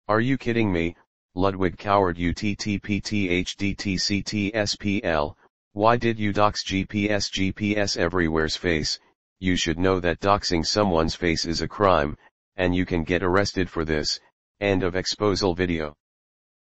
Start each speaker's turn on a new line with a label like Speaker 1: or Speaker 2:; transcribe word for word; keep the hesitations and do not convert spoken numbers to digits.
Speaker 1: Are you kidding me, Ludwig Coward U T T P T H D T C T S P L, why did you dox G P S G P S everywhere's face? You should know that doxing someone's face is a crime, and you can get arrested for this. End of exposal video.